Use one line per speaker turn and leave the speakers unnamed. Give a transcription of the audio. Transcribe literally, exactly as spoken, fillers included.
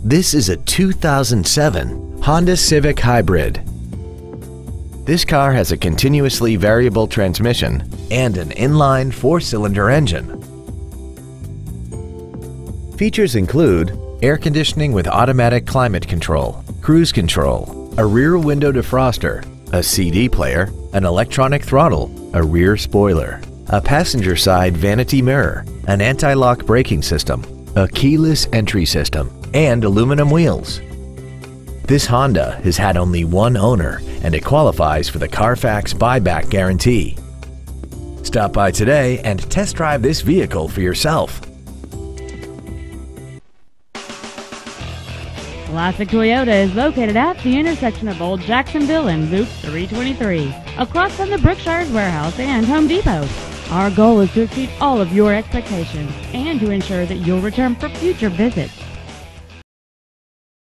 This is a two thousand seven Honda Civic Hybrid. This car has a continuously variable transmission and an inline four-cylinder engine. Features include air conditioning with automatic climate control, cruise control, a rear window defroster, a C D player, an electronic throttle, a rear spoiler, a passenger side vanity mirror, an anti-lock braking system, a keyless entry system, and aluminum wheels. This Honda has had only one owner and it qualifies for the Carfax buyback guarantee. Stop by today and test drive this vehicle for yourself.
Classic Toyota is located at the intersection of Old Jacksonville and Loop three twenty-three, across from the Brookshire's Warehouse and Home Depot. Our goal is to exceed all of your expectations and to ensure that you'll return for future visits.